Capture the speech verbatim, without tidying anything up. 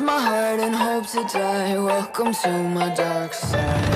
my heart and hope to die. Welcome to my dark side.